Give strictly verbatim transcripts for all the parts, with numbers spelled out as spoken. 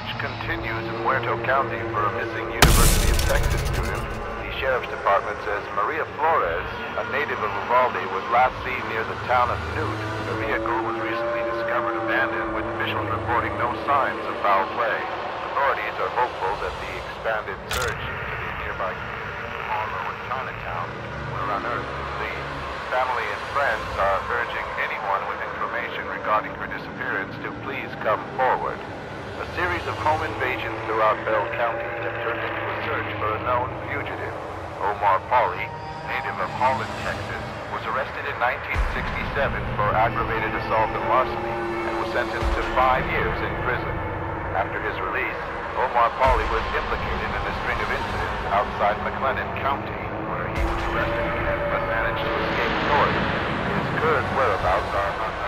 search continues in Muerto County for a missing University of Texas student. The Sheriff's Department says Maria Flores, a native of Uvalde, was last seen near the town of Newt. Her vehicle was recently discovered abandoned, with officials reporting no signs of foul play. Authorities are hopeful that the expanded search into the nearby Harlow and Chinatown will unearth the lead. Family and friends are urging anyone with information regarding her disappearance to please come forward. A series of home invasions throughout Bell County have turned into a search for a known fugitive. Omar Pauly, native of Holland, Texas, was arrested in nineteen sixty-seven for aggravated assault and larceny and was sentenced to five years in prison. After his release, Omar Pauly was implicated in a string of incidents outside McLennan County, where he was arrested again but managed to escape north. His current whereabouts are unknown.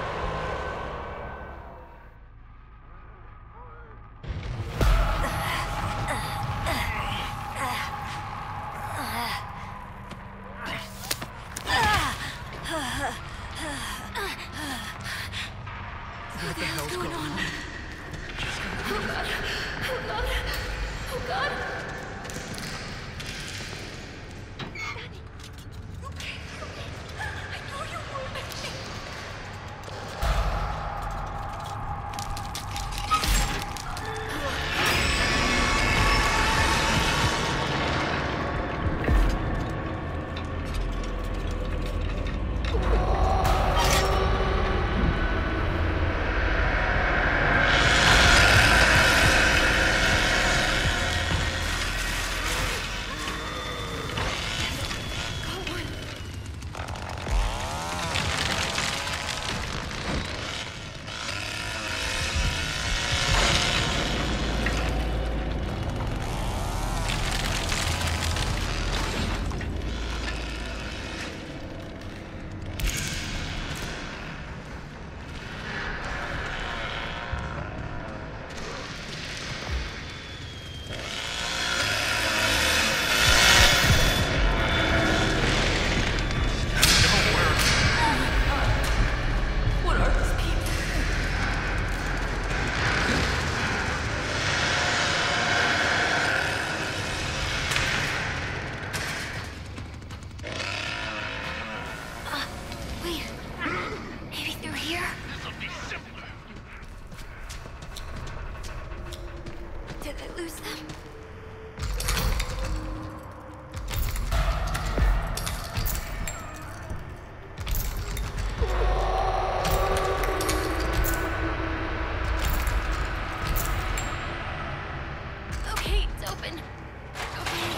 What the hell's going on? Oh God! Oh God! Oh God! Danny, okay, okay. I know you would. Did I lose them? Okay, it's open. Okay.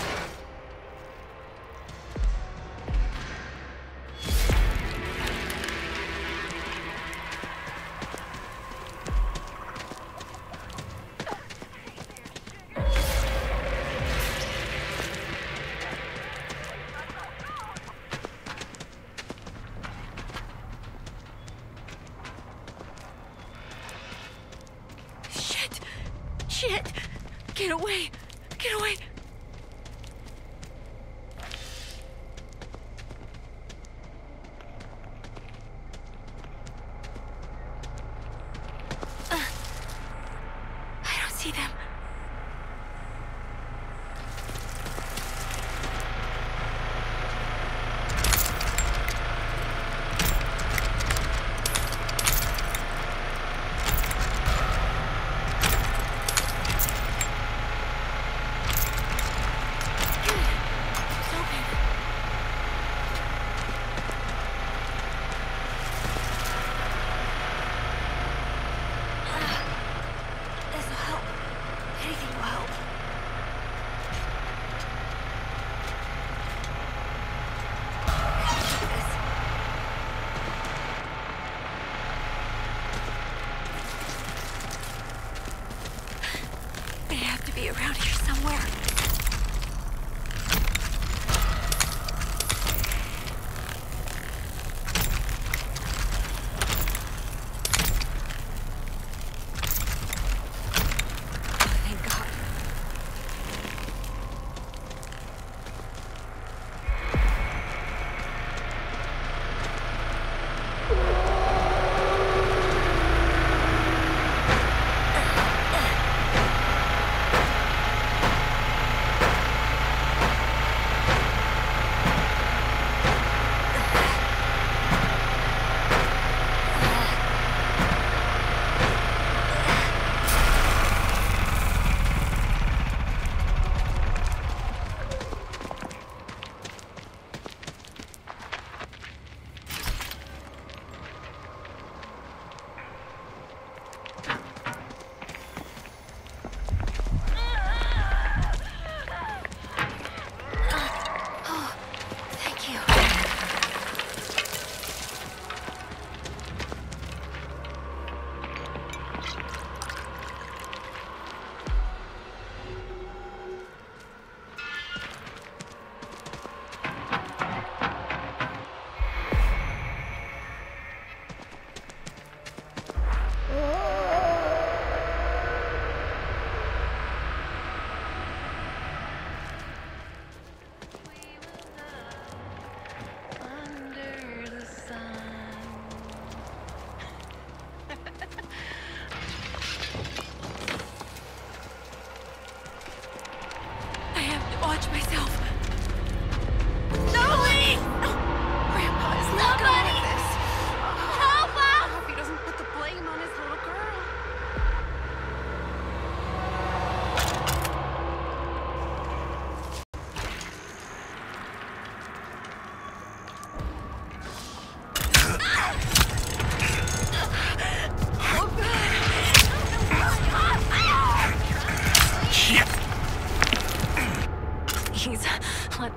Shit! Get away! Get away! Uh, I don't see them.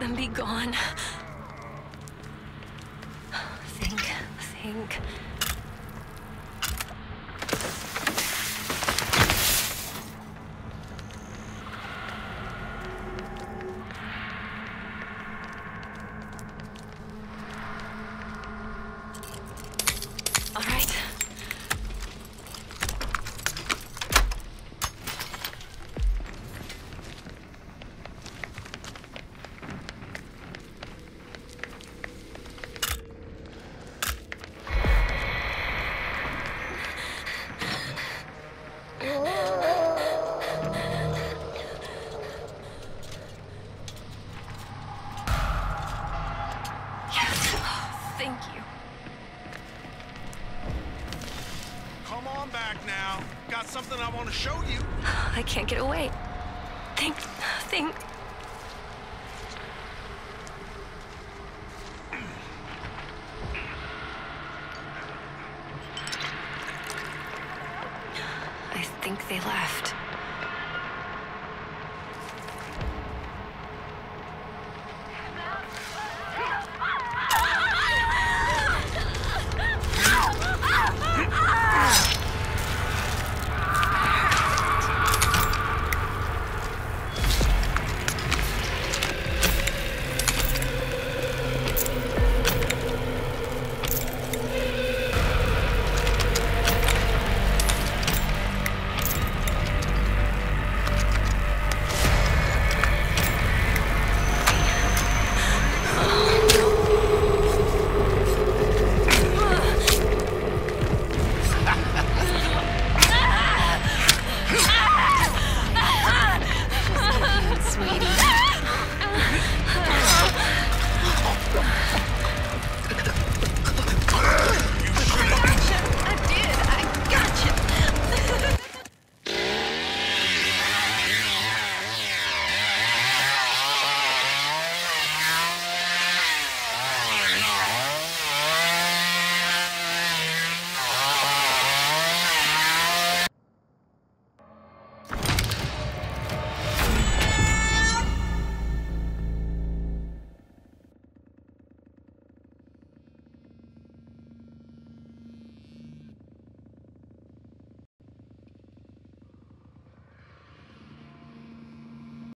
them be gone. Think, think. All right. Yes. Oh, thank you. Come on back now. Got something I want to show you. I can't get away. Think, think. I think they left.